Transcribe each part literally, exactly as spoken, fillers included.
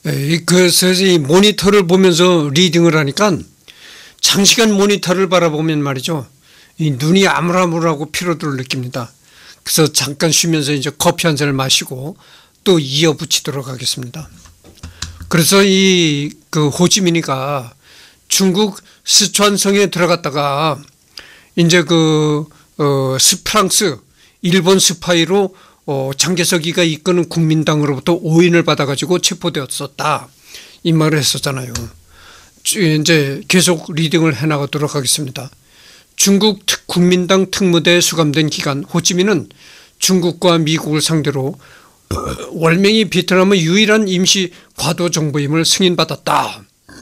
그래서 이 모니터를 보면서 리딩을 하니까 장시간 모니터를 바라보면 말이죠. 이 눈이 아물아물하고 피로도를 느낍니다. 그래서 잠깐 쉬면서 이제 커피 한 잔을 마시고 또 이어붙이도록 하겠습니다. 그래서 이 그 호치민이가 중국 스촨성에 들어갔다가 이제 그 어, 프랑스, 일본 스파이로 어, 장개석이가 이끄는 국민당으로부터 오인을 받아가지고 체포되었었다. 이 말을 했었잖아요. 이제 계속 리딩을 해나가도록 하겠습니다. 중국 특, 국민당 특무대에 수감된 기간 호치민은 중국과 미국을 상대로 월명이 베트남의 유일한 임시 과도 정부임을 승인받았다.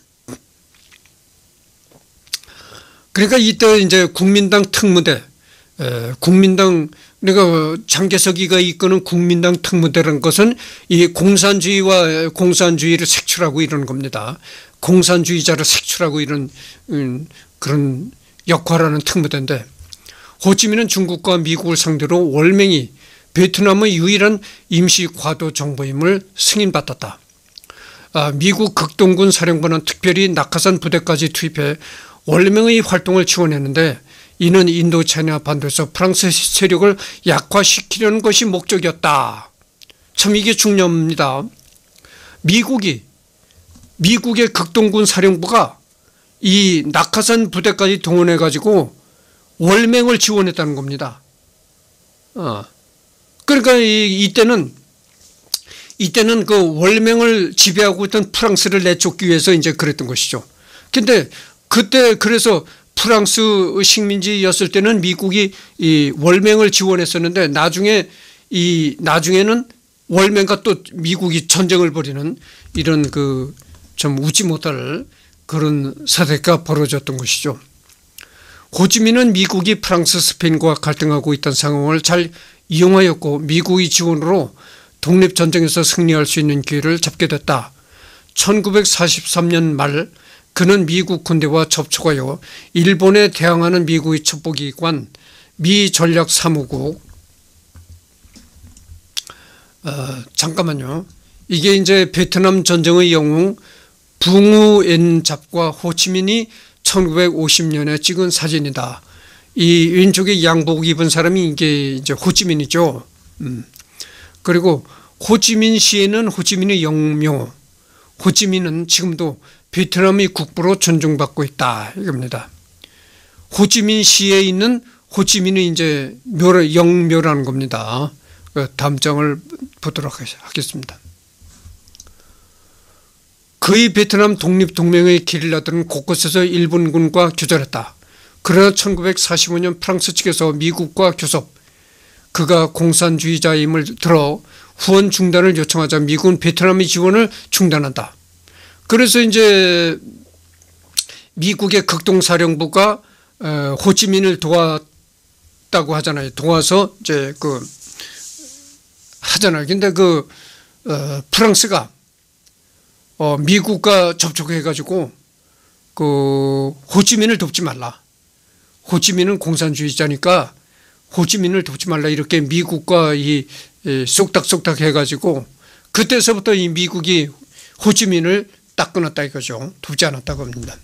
그러니까 이때 이제 국민당 특무대, 에, 국민당, 그러니까 장개석이가 이끄는 국민당 특무대라는 것은 이 공산주의와 공산주의를 색출하고 이러는 겁니다. 공산주의자를 색출하고 이런 음, 그런 역할을 하는 특무대인데 호치민은 중국과 미국을 상대로 월맹이 베트남의 유일한 임시 과도 정부임을 승인받았다. 아, 미국 극동군 사령부는 특별히 낙하산 부대까지 투입해 월명의 활동을 지원했는데 이는 인도차이나 반도에서 프랑스 세력을 약화시키려는 것이 목적이었다. 참 이게 중요합니다. 미국이 미국의 극동군 사령부가 이 낙하산 부대까지 동원해 가지고 월맹을 지원했다는 겁니다. 어. 그러니까 이, 이때는 이때는 그 월맹을 지배하고 있던 프랑스를 내쫓기 위해서 이제 그랬던 것이죠. 근데 그때 그래서 프랑스 식민지였을 때는 미국이 이 월맹을 지원했었는데 나중에 이 나중에는 월맹과 또 미국이 전쟁을 벌이는 이런 그 좀 웃지 못할 그런 사태가 벌어졌던 것이죠. 호치민은 미국이 프랑스, 스페인과 갈등하고 있던 상황을 잘 이용하였고 미국의 지원으로 독립전쟁에서 승리할 수 있는 기회를 잡게 됐다. 천구백사십삼 년 말 그는 미국 군대와 접촉하여 일본에 대항하는 미국의 첩보기관 미 전략사무국 어, 잠깐만요. 이게 이제 베트남 전쟁의 영웅 붕우엔잡과 호치민이 천구백오십 년에 찍은 사진이다. 이 왼쪽에 양복 입은 사람이 이게 이제 호치민이죠. 음. 그리고 호치민시에는 호치민의 영묘, 호치민은 지금도 베트남의 국부로 존중받고 있다. 이겁니다. 호치민시에 있는 호치민이 이제 묘, 영묘라는 겁니다. 다음 장을 보도록 하겠습니다. 그의 베트남 독립동맹의 게릴라들은 곳곳에서 일본군과 교전했다. 그러나 천구백사십오 년 프랑스 측에서 미국과 교섭, 그가 공산주의자임을 들어 후원 중단을 요청하자 미국은 베트남의 지원을 중단한다. 그래서 이제 미국의 극동사령부가 호치민을 도왔다고 하잖아요. 도와서 이제 그 하잖아요. 근데 그 어, 프랑스가 어, 미국과 접촉해가지고 그 호치민을 돕지 말라. 호치민은 공산주의자니까 호치민을 돕지 말라. 이렇게 미국과 이, 이 쏙닥쏙닥 해가지고 그때서부터 이 미국이 호치민을 딱 끊었다 이거죠. 돕지 않았다고 합니다.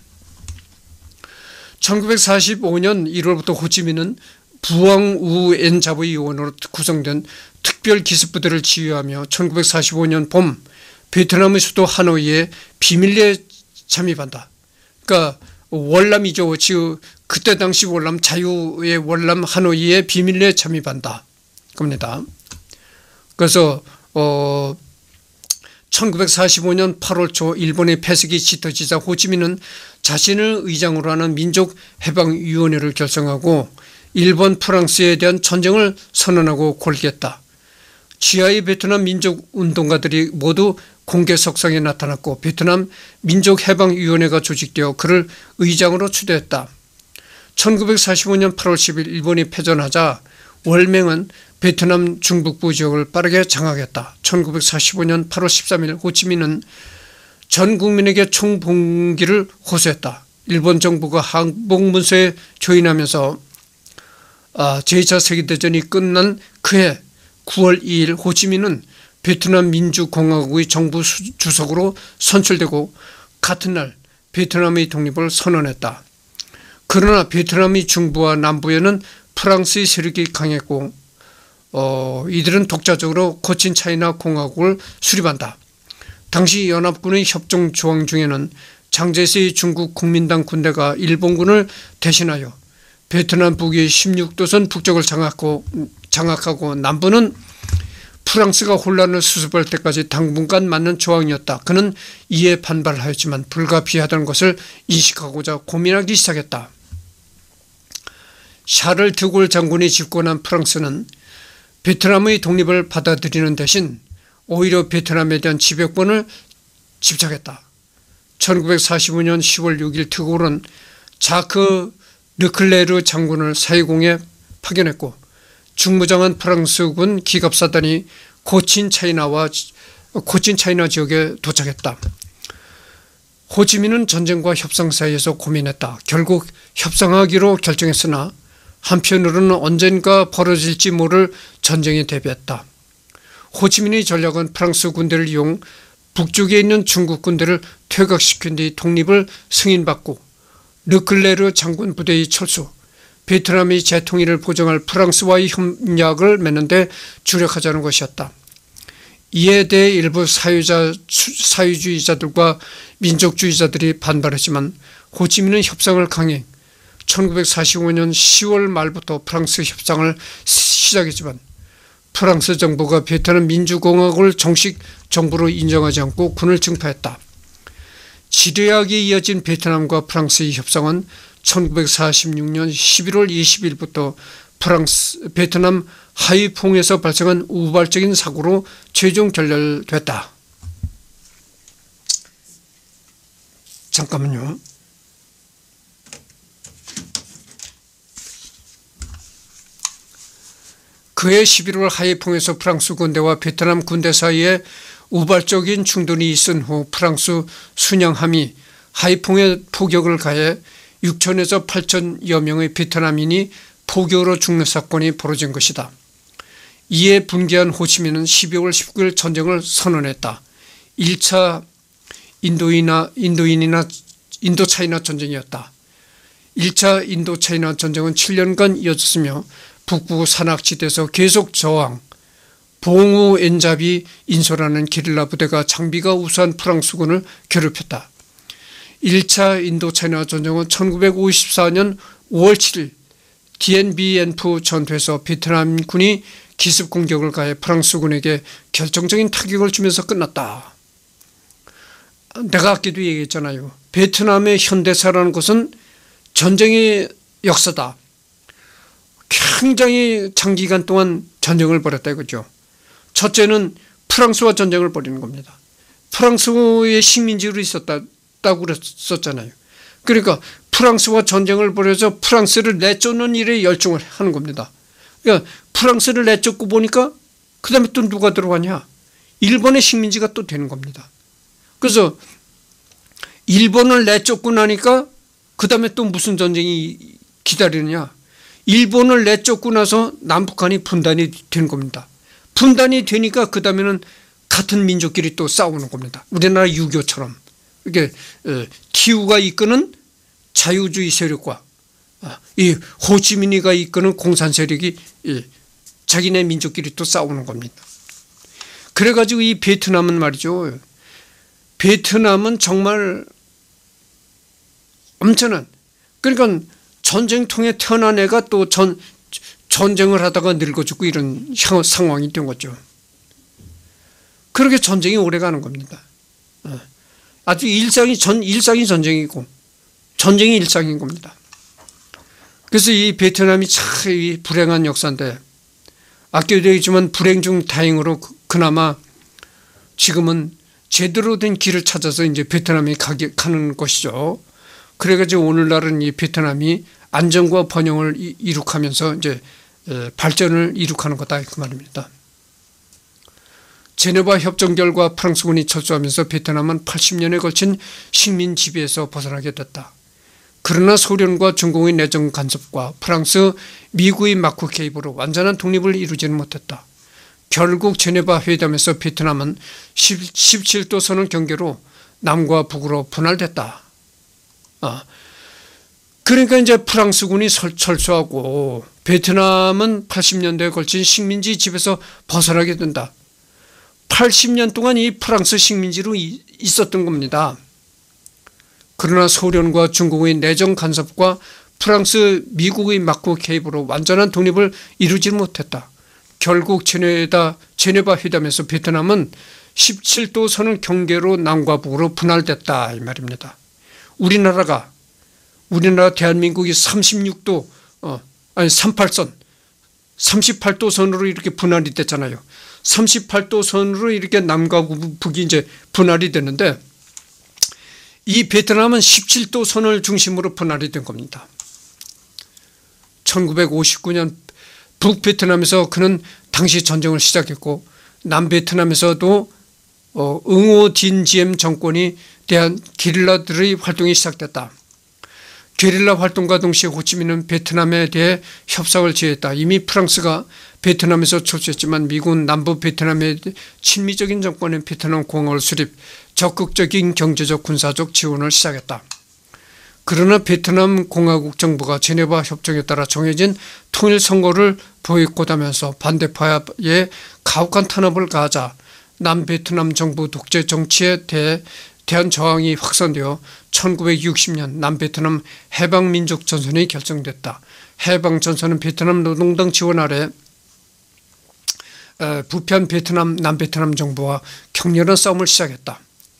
천구백사십오 년 일월부터 호치민은 부엉우엔잡의 요원으로 구성된 특별 기습부대를 지휘하며 천구백사십오 년 봄 베트남의 수도 하노이에 비밀리에 잠입한다. 그러니까 월남이죠. 지금 그때 당시 월남 자유의 월남 하노이에 비밀리에 잠입한다. 겁니다. 그래서 어 천구백사십오 년 팔월 초 일본의 패색이 짙어지자 호치민은 자신을 의장으로 하는 민족해방위원회를 결성하고 일본 프랑스에 대한 전쟁을 선언하고 골기했다. 지하의 베트남 민족운동가들이 모두 공개석상에 나타났고 베트남 민족해방위원회가 조직되어 그를 의장으로 추대했다. 천구백사십오 년 팔월 십일 일본이 패전하자 월맹은 베트남 중북부 지역을 빠르게 장악했다. 천구백사십오 년 팔월 십삼 일 호치민은 전 국민에게 총봉기를 호소했다. 일본 정부가 항복문서에 조인하면서 제이 차 세계대전이 끝난 그해 구월 이일 호치민은 베트남 민주공화국의 정부 주석으로 선출되고 같은 날 베트남의 독립을 선언했다. 그러나 베트남의 중부와 남부에는 프랑스의 세력이 강했고 어, 이들은 독자적으로 코친 차이나 공화국을 수립한다. 당시 연합군의 협정 조항 중에는 장제스의 중국 국민당 군대가 일본군을 대신하여 베트남 북의 십육 도선 북쪽을 장악하고, 장악하고 남부는 프랑스가 혼란을 수습할 때까지 당분간 맞는 조항이었다. 그는 이에 반발하였지만 불가피하다는 것을 인식하고자 고민하기 시작했다. 샤를 드골 장군이 집권한 프랑스는 베트남의 독립을 받아들이는 대신 오히려 베트남에 대한 지배권을 집착했다. 천구백사십오 년 시월 육일 드골은 자크 르클레르 장군을 사이공에 파견했고 중무장한 프랑스군 기갑사단이 코친 차이나와 코친 차이나 지역에 도착했다. 호치민은 전쟁과 협상 사이에서 고민했다. 결국 협상하기로 결정했으나 한편으로는 언젠가 벌어질지 모를 전쟁에 대비했다. 호치민의 전략은 프랑스 군대를 이용 북쪽에 있는 중국 군대를 퇴각시킨 뒤 독립을 승인받고 르클레르 장군 부대의 철수, 베트남의 재통일을 보장할 프랑스와의 협약을 맺는 데 주력하자는 것이었다. 이에 대해 일부 사유자, 사유주의자들과 민족주의자들이 반발했지만 호치민은 협상을 강행, 천구백사십오 년 시월 말부터 프랑스 협상을 시작했지만 프랑스 정부가 베트남 민주공화국을 정식 정부로 인정하지 않고 군을 증파했다. 지뢰하게 이어진 베트남과 프랑스의 협상은 천구백사십육 년 십일월 이십일부터 프랑스, 베트남 하이퐁에서 발생한 우발적인 사고로 최종 결렬됐다. 잠깐만요. 그해 십일월 하이퐁에서 프랑스 군대와 베트남 군대 사이에 우발적인 충돌이 있은 후 프랑스 순양함이 하이퐁에 포격을 가해 육천에서 팔천여 명의 베트남인이 포격으로 죽는 사건이 벌어진 것이다. 이에 분개한 호치민은 십이월 십구일 전쟁을 선언했다. 일 차 인도이나, 인도인이나 인도차이나 전쟁이었다. 일 차 인도차이나 전쟁은 칠 년간 이어졌으며 북부 산악지대에서 계속 저항, 봉우 엔잡이 인소라는 게릴라 부대가 장비가 우수한 프랑스군을 괴롭혔다. 일 차 인도차이나 전쟁은 천구백오십사 년 오월 칠일 디엔비엔프 전투에서 베트남군이 기습 공격을 가해 프랑스군에게 결정적인 타격을 주면서 끝났다. 내가 아까도 얘기했잖아요. 베트남의 현대사라는 것은 전쟁의 역사다. 굉장히 장기간 동안 전쟁을 벌였다 이거죠. 첫째는 프랑스와 전쟁을 벌이는 겁니다. 프랑스의 식민지로 있었다고 그랬었잖아요. 그러니까 프랑스와 전쟁을 벌여서 프랑스를 내쫓는 일에 열중을 하는 겁니다. 그러니까 프랑스를 내쫓고 보니까 그 다음에 또 누가 들어가냐? 일본의 식민지가 또 되는 겁니다. 그래서 일본을 내쫓고 나니까 그 다음에 또 무슨 전쟁이 기다리느냐? 일본을 내쫓고 나서 남북한이 분단이 된 겁니다. 분단이 되니까 그 다음에는 같은 민족끼리 또 싸우는 겁니다. 우리나라 유교처럼. 이게 티우가 이끄는 자유주의 세력과 이 호치민이가 이끄는 공산 세력이 자기네 민족끼리 또 싸우는 겁니다. 그래가지고 이 베트남은 말이죠. 베트남은 정말 엄청난, 그러니까 전쟁통에 태어난 애가 또 전, 전쟁을 하다가 늙어 죽고 이런 상황이 된 거죠. 그렇게 전쟁이 오래 가는 겁니다. 아주 일상이 전, 일상이 전쟁이고 전쟁이 일상인 겁니다. 그래서 이 베트남이 참 불행한 역사인데, 아껴도 얘기했지만 불행 중 다행으로 그나마 지금은 제대로 된 길을 찾아서 이제 베트남이 가게, 가는 것이죠. 그래가지고 오늘날은 이 베트남이 안정과 번영을 이룩하면서 이제 발전을 이룩하는 거다 그 말입니다. 제네바 협정 결과 프랑스군이 철수하면서 베트남은 팔십 년에 걸친 식민 지배에서 벗어나게 됐다. 그러나 소련과 중공의 내정 간섭과 프랑스, 미국의 마크 개입으로 완전한 독립을 이루지는 못했다. 결국 제네바 회담에서 베트남은 십칠 도 선을 경계로 남과 북으로 분할됐다. 아, 그러니까 이제 프랑스군이 철수하고 베트남은 팔십 년대에 걸친 식민지 집에서 벗어나게 된다. 팔십 년 동안 이 프랑스 식민지로 있었던 겁니다. 그러나 소련과 중국의 내정 간섭과 프랑스, 미국의 막구 개입으로 완전한 독립을 이루지 못했다. 결국 제네바, 제네바 회담에서 베트남은 십칠 도 선을 경계로 남과 북으로 분할됐다 이 말입니다. 우리나라가 우리나라 대한민국이 삼십육 도 어, 아니 삼십팔 선 삼십팔 도 선으로 이렇게 분할이 됐잖아요. 삼십팔 도 선으로 이렇게 남과 북이 이제 분할이 됐는데 이 베트남은 십칠 도 선을 중심으로 분할이 된 겁니다. 천구백오십구 년 북베트남에서 그는 당시 전쟁을 시작했고 남베트남에서도 어, 응호 딘지엠 정권이 대한 게릴라들의 활동이 시작됐다. 게릴라 활동과 동시에 호치민은 베트남에 대해 협상을 제의했다. 이미 프랑스가 베트남에서 철수했지만 미국은 남부 베트남의 친미적인 정권인 베트남 공화국을 수립, 적극적인 경제적 군사적 지원을 시작했다. 그러나 베트남 공화국 정부가 제네바 협정에 따라 정해진 통일 선거를 보이콧하면서 반대파에 가혹한 탄압을 가하자 남베트남 정부 독재 정치에 대해 대한 저항이 확산되어 천구백육십 년 남베트남 해방민족전선이 결정됐다. 해방전선은 베트남 노동당 지원 아래 부편 베트남, 남베트남 정부와 격렬한 싸움을 시작했다.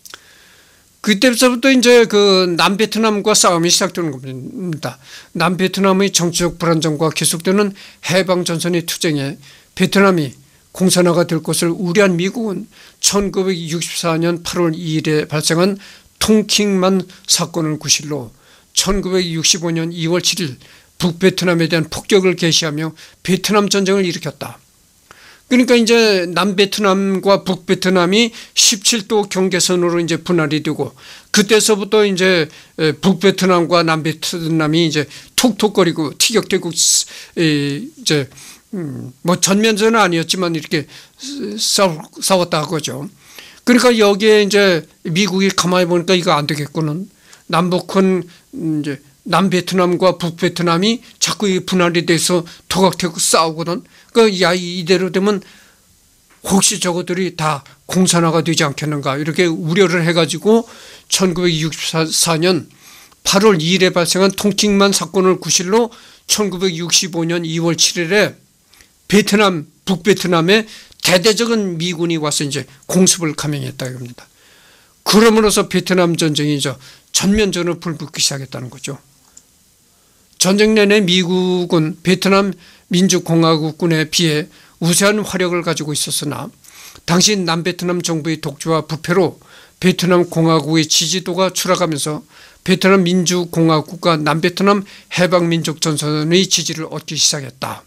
그때부터 이제 그 남베트남과 싸움이 시작되는 겁니다. 남베트남의 정치적 불안정과 계속되는 해방전선의 투쟁에 베트남이 공산화가 될 것을 우려한 미국은 천구백육십사 년 팔월 이일에 발생한 통킹만 사건을 구실로 천구백육십오 년 이월 칠일 북베트남에 대한 폭격을 개시하며 베트남 전쟁을 일으켰다. 그러니까 이제 남베트남과 북베트남이 십칠 도 경계선으로 이제 분할이 되고 그때서부터 이제 북베트남과 남베트남이 이제 톡톡거리고 티격태격 이제 뭐 전면전은 아니었지만 이렇게 싸웠다 그거죠. 그러니까 여기에 이제 미국이 가만히 보니까 이거 안 되겠구는. 남북한 이제 남베트남과 북베트남이 자꾸 이 분할이 돼서 토각태국 싸우거든. 그러니까 야 이대로 되면 혹시 저것들이 다 공산화가 되지 않겠는가 이렇게 우려를 해가지고 천구백육십사 년 팔월 이일에 발생한 통킹만 사건을 구실로 천구백육십오 년 이월 칠일에 베트남, 북베트남에 대대적인 미군이 와서 이제 공습을 감행했다 이겁니다. 그러므로서 베트남 전쟁이 저 전면전으로 불붙기 시작했다는 거죠. 전쟁 내내 미국은 베트남 민주공화국군에 비해 우세한 화력을 가지고 있었으나 당시 남베트남 정부의 독재와 부패로 베트남 공화국의 지지도가 추락하면서 베트남 민주공화국과 남베트남 해방민족전선의 지지를 얻기 시작했다.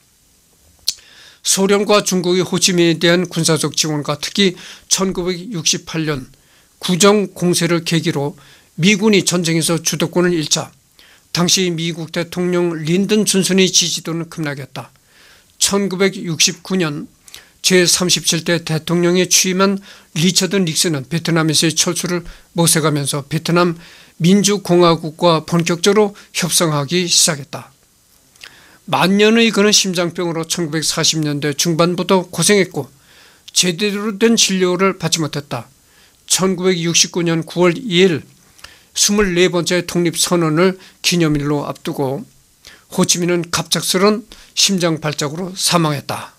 소련과 중국의 호치민에 대한 군사적 지원과 특히 천구백육십팔 년 구정 공세를 계기로 미군이 전쟁에서 주도권을 잃자 당시 미국 대통령 린든 존슨의 지지도는 급락했다. 천구백육십구 년 제삼십칠 대 대통령에 취임한 리처드 닉슨은 베트남에서의 철수를 모색하면서 베트남 민주공화국과 본격적으로 협상하기 시작했다. 만년의 그는 심장병으로 천구백사십 년대 중반부터 고생했고 제대로 된 진료를 받지 못했다. 천구백육십구 년 구월 이일 스물네 번째 독립선언을 기념일로 앞두고 호치민은 갑작스런 심장 발작으로 사망했다.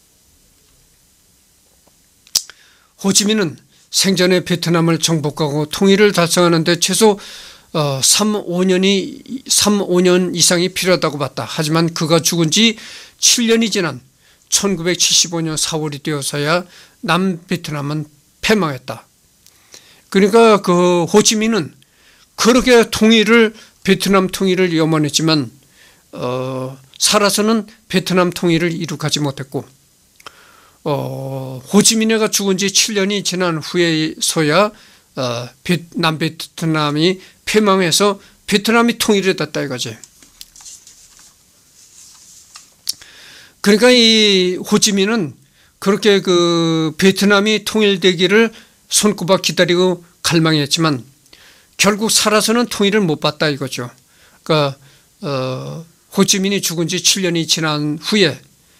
호치민은 생전에 베트남을 정복하고 통일을 달성하는 데 최소 어, 삼, 오 년이, 삼, 오 년 이상이 필요하다고 봤다. 하지만 그가 죽은 지 칠 년이 지난 천구백칠십오 년 사월이 되어서야 남베트남은 패망했다. 그러니까 그 호치민은 그렇게 통일을, 베트남 통일을 염원했지만, 어, 살아서는 베트남 통일을 이룩하지 못했고, 어, 호치민이가 죽은 지 칠 년이 지난 후에서야 어, 남베트남이 패망해서 베트남이 통일이 됐다 이거지. 그러니까 이 호치민은 그렇게 그 베트남이 통일되기를 손꼽아 기다리고 갈망했지만 결국 살아서는 통일을 못 봤다 이거죠. 그러니까 어, 호치민이 죽은 지 칠 년이 지난 후에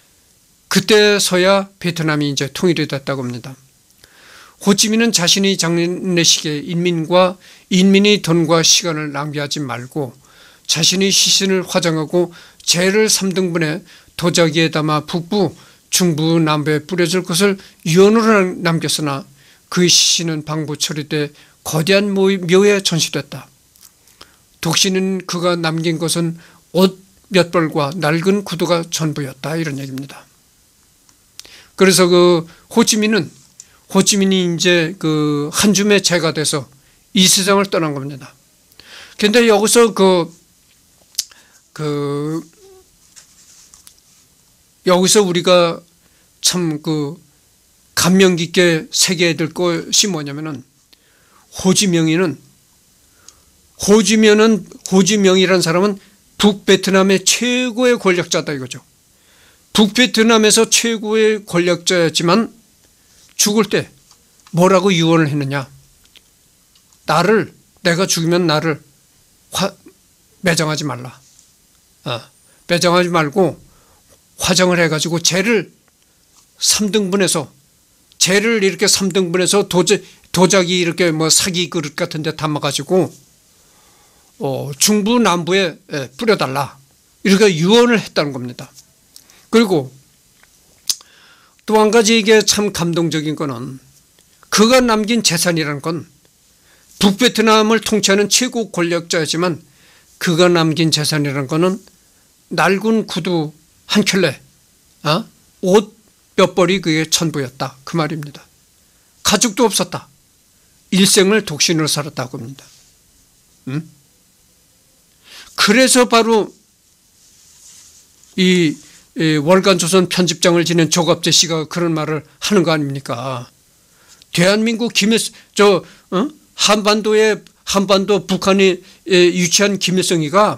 그때서야 베트남이 이제 통일이 됐다고 합니다. 호치민은 자신이 장례식에 인민과 인민이 돈과 시간을 낭비하지 말고 자신이 시신을 화장하고 재를 삼 등분해 도자기에 담아 북부, 중부, 남부에 뿌려줄 것을 유언으로 남겼으나 그 시신은 방부 처리돼 거대한 묘에 전시됐다. 독신은 그가 남긴 것은 옷 몇 벌과 낡은 구두가 전부였다 이런 얘기입니다. 그래서 그 호치민은 호치민이 이제 그 한 줌의 재가 돼서 이 세상을 떠난 겁니다. 그런데 여기서 그, 그, 여기서 우리가 참 그 감명 깊게 새겨야 될 것이 뭐냐면은 호지명이는 호지명은 호지명이라는 사람은 북베트남의 최고의 권력자다 이거죠. 북베트남에서 최고의 권력자였지만 죽을 때 뭐라고 유언을 했느냐. 나를 내가 죽으면 나를 화, 매장하지 말라. 어, 매장하지 말고 화장을 해가지고 재를 삼 등분해서 재를 이렇게 삼 등분해서 도자, 도자기 이렇게 뭐 사기 그릇 같은 데 담아가지고 어, 중부 남부에 뿌려달라 이렇게 유언을 했다는 겁니다. 그리고 또 한 가지 이게 참 감동적인 거는 그가 남긴 재산이라는 건 북베트남을 통치하는 최고 권력자였지만 그가 남긴 재산이라는 거는 낡은 구두 한 켤레, 어? 옷 몇 벌이 그게 전부였다 그 말입니다. 가족도 없었다. 일생을 독신으로 살았다고 합니다. 음? 그래서 바로 이, 이 월간조선 편집장을 지낸 조갑재 씨가 그런 말을 하는 거 아닙니까? 대한민국 김일 저 어? 한반도에 한반도 북한이 유치한 김일성이가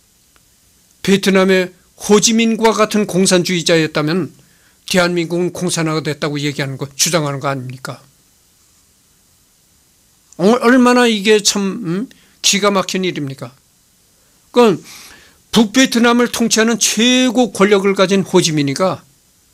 베트남의 호지민과 같은 공산주의자였다면 대한민국은 공산화가 됐다고 얘기하는 거 주장하는 거 아닙니까? 얼마나 이게 참 음? 기가 막힌 일입니까? 그건 북베트남을 통치하는 최고 권력을 가진 호지민이가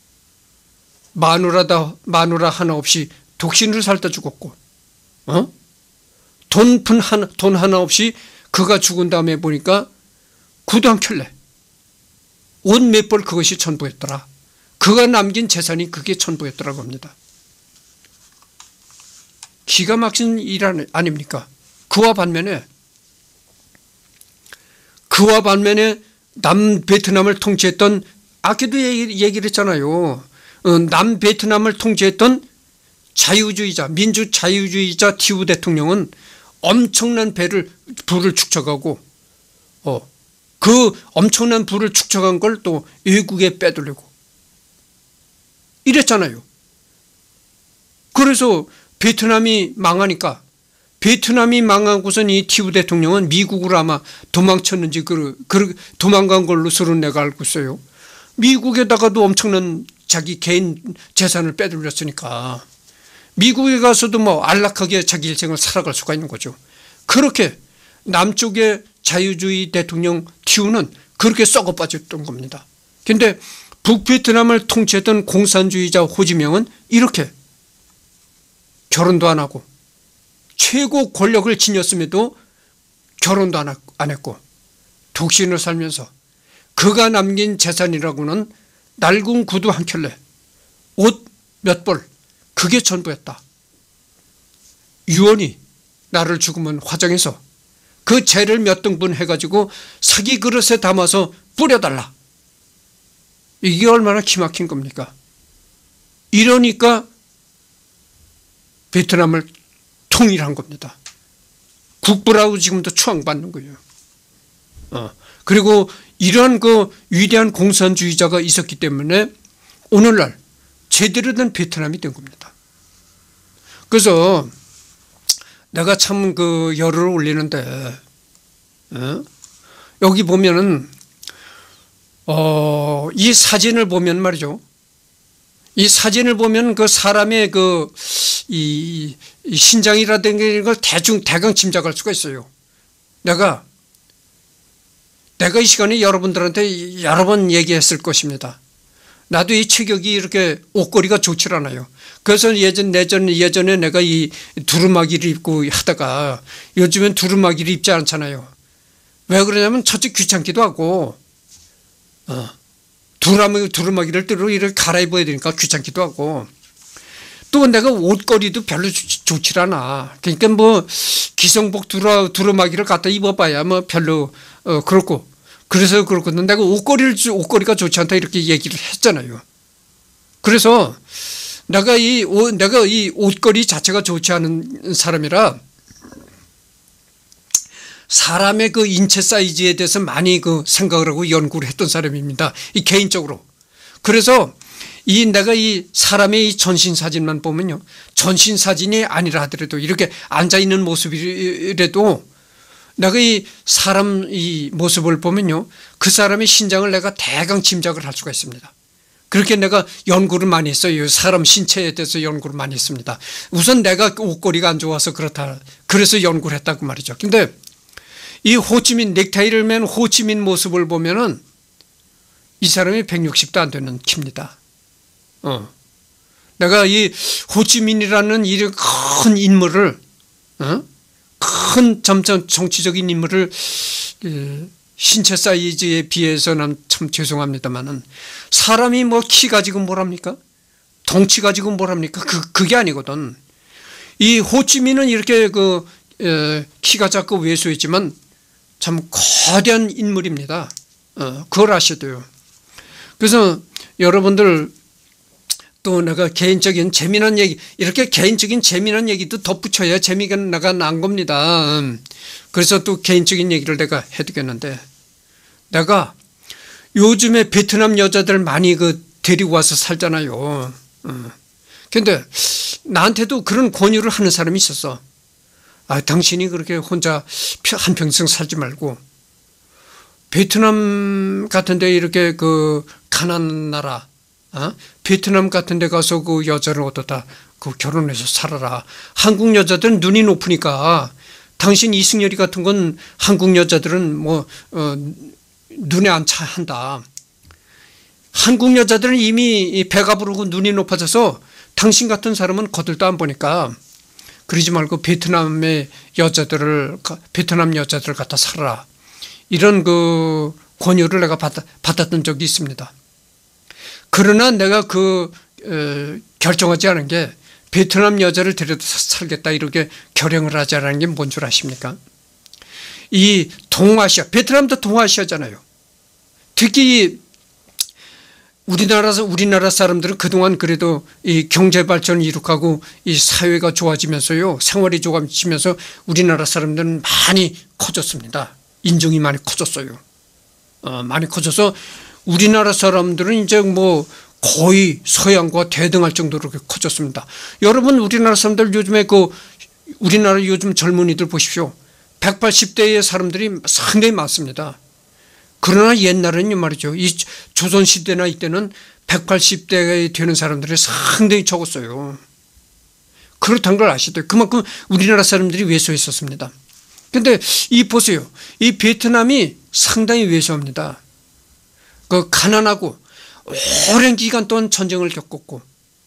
마누라다 마누라 하나 없이 독신으로 살다 죽었고, 어? 돈 하나 돈 하나 없이 그가 죽은 다음에 보니까 구두 한 켤레, 옷 몇 벌 그것이 전부였더라. 그가 남긴 재산이 그게 전부였더라고 합니다. 기가 막힌 일 아닙니까? 그와 반면에 그와 반면에 남베트남을 통치했던 아까도 얘기, 얘기를 했잖아요. 어, 남베트남을 통치했던 자유주의자 민주자유주의자 티우 대통령은 엄청난 배를 부를 축적하고 어, 그 엄청난 부를 축적한 걸 또 외국에 빼돌리고 이랬잖아요. 그래서 베트남이 망하니까 베트남이 망하고선 이 티우 대통령은 미국으로 아마 도망쳤는지 그, 그 도망간 걸로 서론 내가 알고 있어요. 미국에다가도 엄청난 자기 개인 재산을 빼돌렸으니까 미국에 가서도 뭐 안락하게 자기 일생을 살아갈 수가 있는 거죠. 그렇게 남쪽의 자유주의 대통령 티우는 그렇게 썩어 빠졌던 겁니다. 그런데 북베트남을 통치했던 공산주의자 호지명은 이렇게 결혼도 안 하고 최고 권력을 지녔음에도 결혼도 안 했고 독신으로 살면서 그가 남긴 재산이라고는 낡은 구두 한 켤레, 옷 몇 벌, 그게 전부였다. 유언이 나를 죽으면 화장해서 그 재를 몇 등분 해가지고 사기 그릇에 담아서 뿌려달라. 이게 얼마나 기막힌 겁니까? 이러니까 베트남을 통일한 겁니다. 국부라고 지금도 추앙받는 거예요. 어. 그리고 이러한 그 위대한 공산주의자가 있었기 때문에 오늘날 제대로 된 베트남이 된 겁니다. 그래서 내가 참 그 열을 올리는데 어? 여기 보면은 어, 이 사진을 보면 말이죠. 이 사진을 보면 그 사람의 그 이 신장이라든가 걸 대충 대강 짐작할 수가 있어요. 내가 내가 이 시간에 여러분들한테 여러 번 얘기했을 것입니다. 나도 이 체격이 이렇게 옷걸이가 좋질 않아요. 그래서 예전, 예전, 예전에 내가 이 두루마기를 입고 하다가 요즘엔 두루마기를 입지 않잖아요. 왜 그러냐면 첫째 귀찮기도 하고, 어, 두루마기, 두루마기를 뜨로 이렇게 갈아입어야 되니까 귀찮기도 하고, 또 내가 옷걸이도 별로 좋질 않아. 그러니까 뭐 기성복 두루, 두루마기를 갖다 입어봐야 뭐 별로, 어, 그렇고. 그래서 그렇거든. 내가 옷걸이를, 옷걸이가 좋지 않다 이렇게 얘기를 했잖아요. 그래서 내가 이, 옷, 내가 이 옷걸이 자체가 좋지 않은 사람이라 사람의 그 인체 사이즈에 대해서 많이 그 생각을 하고 연구를 했던 사람입니다. 이 개인적으로. 그래서 이 내가 이 사람의 이 전신 사진만 보면요. 전신 사진이 아니라 하더라도 이렇게 앉아있는 모습이라도 내가 이 사람 이 모습을 보면요. 그 사람의 신장을 내가 대강 짐작을 할 수가 있습니다. 그렇게 내가 연구를 많이 했어요. 사람 신체에 대해서 연구를 많이 했습니다. 우선 내가 옷걸이가 안 좋아서 그렇다. 그래서 연구를 했다고 말이죠. 근데 이 호치민, 넥타이를 맨 호치민 모습을 보면은 이 사람이 백육십도 안 되는 키입니다. 어. 내가 이 호치민이라는 이 큰 인물을, 어? 큰 점점 정치적인 인물을 신체 사이즈에 비해서는 참 죄송합니다만은 사람이 뭐 키 가지고 뭐랍니까? 덩치 가지고 뭐랍니까? 그, 그게 아니거든. 이 호치민은 이렇게 그, 에, 키가 작고 왜소했지만 참 거대한 인물입니다. 어, 그걸 아셔도요. 그래서 여러분들 또 내가 개인적인 재미난 얘기, 이렇게 개인적인 재미난 얘기도 덧붙여야 재미가 나가 난 겁니다. 그래서 또 개인적인 얘기를 내가 해두겠는데, 내가 요즘에 베트남 여자들 많이 그 데리고 와서 살잖아요. 근데 나한테도 그런 권유를 하는 사람이 있었어. 아, 당신이 그렇게 혼자 한평생 살지 말고 베트남 같은데 이렇게 그 가난한 나라, 어? 베트남 같은 데 가서 그 여자를 얻어다 그 결혼해서 살아라. 한국 여자들은 눈이 높으니까 당신 이승열이 같은 건 한국 여자들은 뭐, 어, 눈에 안 차 한다. 한국 여자들은 이미 배가 부르고 눈이 높아져서 당신 같은 사람은 거들도 안 보니까 그러지 말고 베트남의 여자들을, 베트남 여자들을 갖다 살아라. 이런 그 권유를 내가 받, 받았던 적이 있습니다. 그러나 내가 그 에, 결정하지 않은 게 베트남 여자를 데려다 살겠다 이렇게 결정을 하자라는 게 뭔 줄 아십니까? 이 동아시아, 베트남도 동아시아잖아요. 특히 우리나라 우리나라 사람들은 그동안 그래도 이 경제 발전을 이룩하고 이 사회가 좋아지면서요, 생활이 좋아지면서 우리나라 사람들은 많이 커졌습니다. 인종이 많이 커졌어요. 어, 많이 커져서 우리나라 사람들은 이제 뭐 거의 서양과 대등할 정도로 커졌습니다. 여러분 우리나라 사람들 요즘에 그 우리나라 요즘 젊은이들 보십시오. 백팔십 대의 사람들이 상당히 많습니다. 그러나 옛날에는 말이죠. 이 조선시대나 이때는 백팔십 대 되는 사람들이 상당히 적었어요. 그렇다는 걸 아시죠? 그만큼 우리나라 사람들이 왜소했었습니다. 근데 이 보세요. 이 베트남이 상당히 왜소합니다. 그 가난하고 오랜 기간 동안 전쟁을 겪었고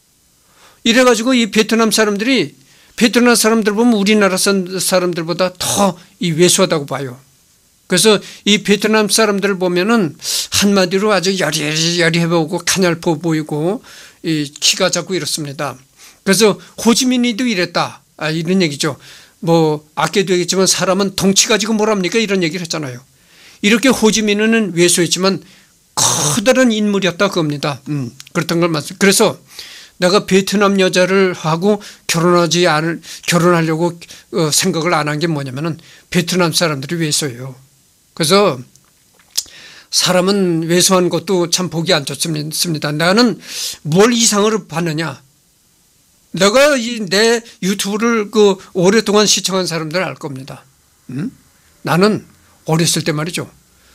이래가지고 이 베트남 사람들이 베트남 사람들 보면 우리나라 사람들보다 더 이 왜소하다고 봐요. 그래서 이 베트남 사람들을 보면은 한마디로 아주 여리여리해 보이고 가냘퍼 보이고 이 키가 작고 이렇습니다. 그래서 호지민이도 이랬다. 아, 이런 얘기죠. 뭐 아껴도 얘기했지만 사람은 덩치 가지고 뭐랍니까 이런 얘기를 했잖아요. 이렇게 호지민은 왜소했지만 커다란 인물이었다 그겁니다. 음, 그렇던 걸 말씀. 그래서 내가 베트남 여자를 하고 결혼하지 않을 결혼하려고 어, 생각을 안 한 게 뭐냐면은 베트남 사람들이 왜소해요. 그래서 사람은 왜소한 것도 참 보기 안 좋습니다. 나는 뭘 이상을 봤느냐? 내가 이 내 유튜브를 그 오랫동안 시청한 사람들 알 겁니다. 음? 나는 어렸을 때 말이죠.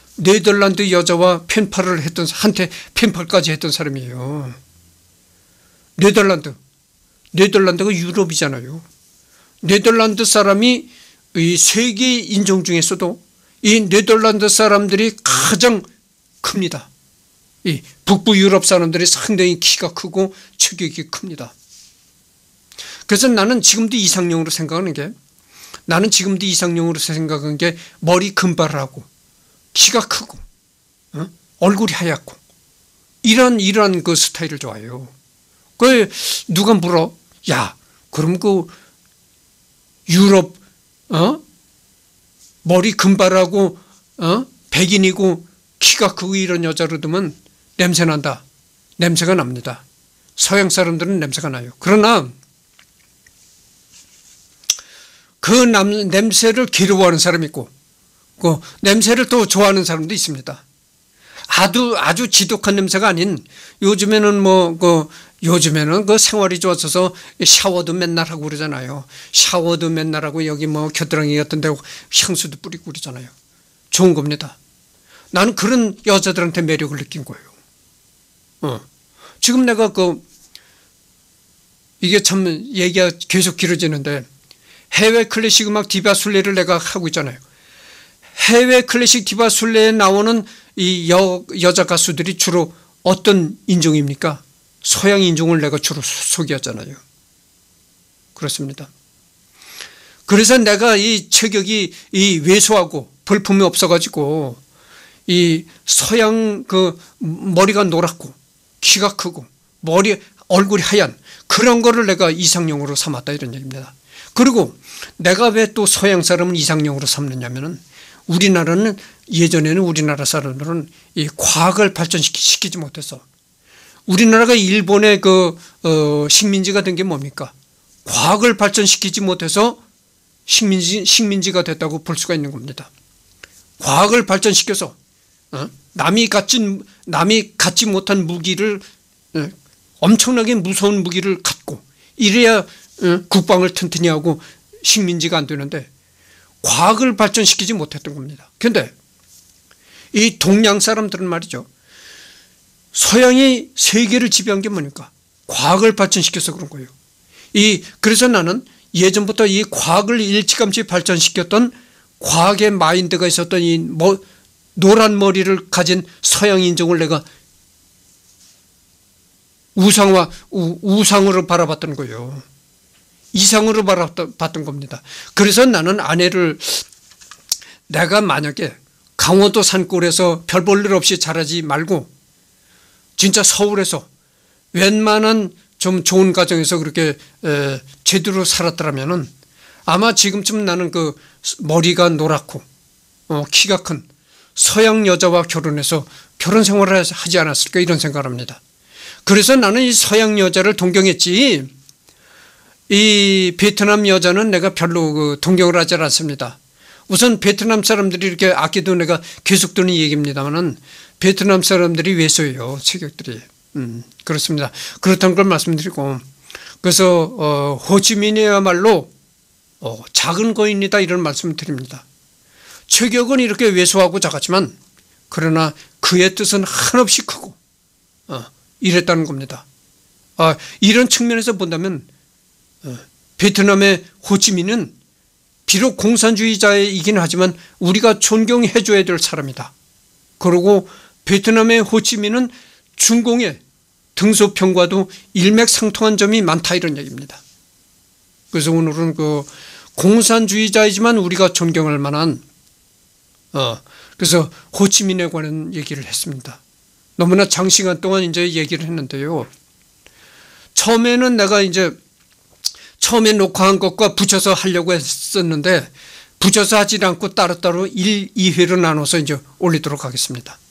네덜란드 여자와 펜팔을 했던, 한테 펜팔까지 했던 사람이에요. 네덜란드. 네덜란드가 유럽이잖아요. 네덜란드 사람이 이 세계 인종 중에서도 이 네덜란드 사람들이 가장 큽니다. 이 북부 유럽 사람들이 상당히 키가 크고 체격이 큽니다. 그래서 나는 지금도 이상형으로 생각하는 게 나는 지금도 이상형으로 생각하는 게 머리 금발하고 키가 크고 어? 얼굴이 하얗고 이런 이런 그 스타일을 좋아해요. 그 누가 물어? 야, 그럼 그 유럽 어? 머리 금발하고 어? 백인이고 키가 크고 이런 여자로 두면 냄새 난다. 냄새가 납니다. 서양 사람들은 냄새가 나요. 그러나 그 남, 냄새를 괴로워하는 사람이 있고 그 냄새를 또 좋아하는 사람도 있습니다. 아주 아주 지독한 냄새가 아닌 요즘에는 뭐 그 요즘에는 그 생활이 좋아져서 샤워도 맨날 하고 그러잖아요. 샤워도 맨날 하고 여기 뭐 겨드랑이 같은 데 향수도 뿌리고 그러잖아요. 좋은 겁니다. 나는 그런 여자들한테 매력을 느낀 거예요. 어. 지금 내가 그 이게 참 얘기가 계속 길어지는데 해외 클래식 음악 디바 순례를 내가 하고 있잖아요. 해외 클래식 디바 순례에 나오는 이 여, 여자 가수들이 주로 어떤 인종입니까? 서양 인종을 내가 주로 소개하잖아요. 그렇습니다. 그래서 내가 이 체격이 이 왜소하고 볼품이 없어가지고 이 서양 그 머리가 노랗고 키가 크고 머리 얼굴이 하얀 그런 거를 내가 이상형으로 삼았다 이런 얘기입니다. 그리고 내가 왜 또 서양 사람은 이상형으로 삼느냐면은 우리나라는 예전에는 우리나라 사람들은 이 과학을 발전시키지 못해서 우리나라가 일본의 그 어, 식민지가 된 게 뭡니까? 과학을 발전시키지 못해서 식민지 식민지가 됐다고 볼 수가 있는 겁니다. 과학을 발전시켜서 어? 남이 갖진 남이 갖지 못한 무기를 어? 엄청나게 무서운 무기를 갖고 이래야 어? 국방을 튼튼히 하고 식민지가 안 되는데 과학을 발전시키지 못했던 겁니다. 그런데 이 동양 사람들은 말이죠. 서양이 세계를 지배한 게 뭐니까? 과학을 발전시켜서 그런 거예요. 이 그래서 나는 예전부터 이 과학을 일찌감치 발전시켰던 과학의 마인드가 있었던 이 뭐 노란 머리를 가진 서양 인종을 내가 우상화 우, 우상으로 바라봤던 거예요. 이상으로 바라봤던 겁니다. 그래서 나는 아내를 내가 만약에 강원도 산골에서 별 볼 일 없이 자라지 말고 진짜 서울에서 웬만한 좀 좋은 가정에서 그렇게 에, 제대로 살았더라면은 아마 지금쯤 나는 그 머리가 노랗고 어, 키가 큰 서양 여자와 결혼해서 결혼 생활을 하지 않았을까 이런 생각을 합니다. 그래서 나는 이 서양 여자를 동경했지 이 베트남 여자는 내가 별로 그 동경을 하지 않습니다. 우선 베트남 사람들이 이렇게 아끼도 내가 계속 듣는 얘기입니다만은 베트남 사람들이 왜소해요 체격들이. 음, 그렇습니다. 그렇다는 걸 말씀드리고 그래서 어, 호치민이야말로 어, 작은 거인이다 이런 말씀을 드립니다. 체격은 이렇게 왜소하고 작았지만 그러나 그의 뜻은 한없이 크고 어, 이랬다는 겁니다. 아, 이런 측면에서 본다면 어, 베트남의 호치민은 비록 공산주의자이긴 하지만 우리가 존경해 줘야 될 사람이다. 그리고 베트남의 호치민은 중공의 등소평과도 일맥상통한 점이 많다 이런 얘기입니다. 그래서 오늘은 그 공산주의자이지만 우리가 존경할 만한 어 그래서 호치민에 관한 얘기를 했습니다. 너무나 장시간 동안 이제 얘기를 했는데요. 처음에는 내가 이제 처음에 녹화한 것과 붙여서 하려고 했었는데 붙여서 하지 않고 따로따로 일, 이 회로 나눠서 이제 올리도록 하겠습니다.